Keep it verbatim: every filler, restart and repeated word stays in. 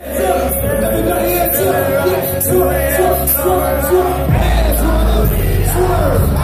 Everybody hands up, yeah, swerve, swerve, swerve, swerve, hands on the swerve.